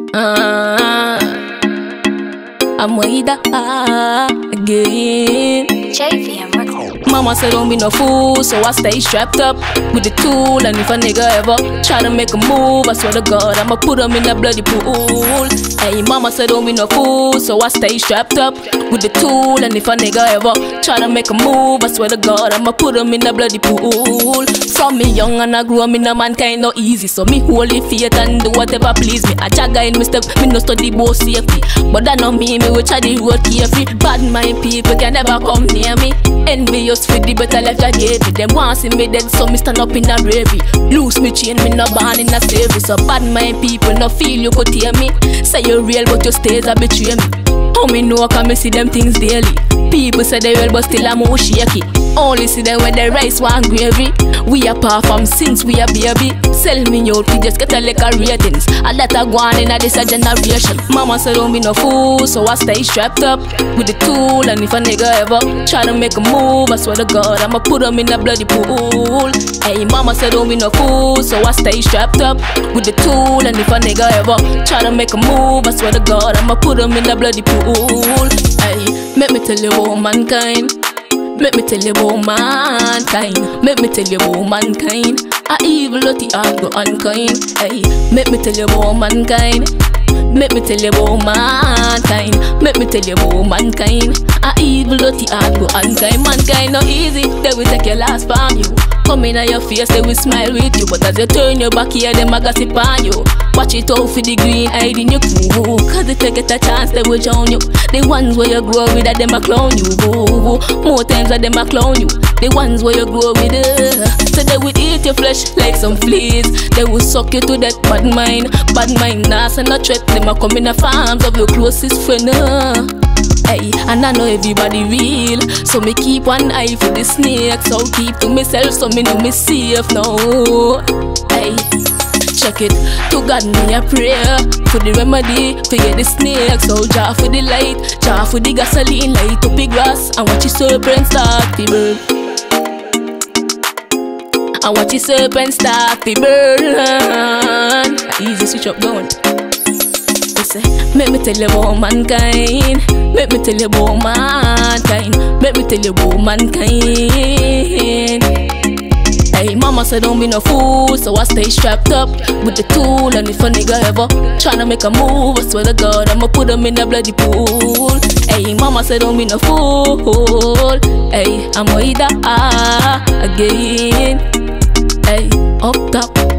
I'm Myda again. JayV and record. Mama said don't be no fool, so I stay strapped up with the tool. And if a nigga ever try to make a move, I swear to God, I'ma put him in the bloody pool. Hey, mama said don't be no fool, so I stay strapped up with the tool. And if a nigga ever try to make a move, I swear to God, I'ma put him in the bloody pool. From me young and I grew up in a mankind no easy, so me holy faith and do whatever please me. I jagger in my step, me no study both safety, but that not me will try the road carefree. Bad mind people can never come near me. Envious for the better life I gave me. Them want see me dead, so me stand up in a bravery. Lose me chain, me no born in a slavery. So bad mind people no feel you could tear me. Say you're real but your stays a betray me. How me know can me see them things daily? People say they well but still I'm more shaky. Only see them when they rice one gravy. We apart from since we a baby. Sell me out, we just get a liquor ratings. And that a go on in a this a generation. Mama said don't be no fool, so I stay strapped up with the tool. And if a nigga ever try to make a move, I swear to God, I'ma put him in a bloody pool. Hey, mama said don't be no fool, so I stay strapped up with the tool. And if a nigga ever try to make a move, I swear to God, I'ma put him in a bloody pool. Hey, make me tell you about mankind. Make me tell you about mankind. Make me tell you about mankind. A evil dirty heart go unkind. Hey, make me tell you about mankind. Make me tell you about mankind. Make me tell you about mankind. A evil dirty heart go unkind. Mankind no easy, they will take your last from you. Come in on your face, they will smile with you. But as you turn your back here, them a gossip on you. Watch it out for the green hide in your crew. Cause if they get a chance, they will drown you. The ones where you grow with, them a clown you. More times that them a clown you. The ones where you grow with, so they will eat your flesh like some fleas. They will suck you to that bad mind. Bad mind, nas and a threat. Them a come in the farms of your closest friend. Hey, and I know everybody real, so me keep one eye for the snakes. So keep to myself, so me know me safe now. Hey, check it, to God me a prayer for the remedy, forget the snakes. So jar for the light, jar for the gasoline, light up the grass, and watch the serpent start to burn. And watch the serpent start to burn. Easy switch up, don't. Make me tell you about mankind. Make me tell you about mankind. Make me tell you about mankind. Hey, mama said don't be no fool, so I stay strapped up with the tool. And if a nigga ever tryna make a move, I swear to God, I'ma put him in the bloody pool. Hey, mama said don't be no fool. Hey, I'm Myda again. Hey, up top.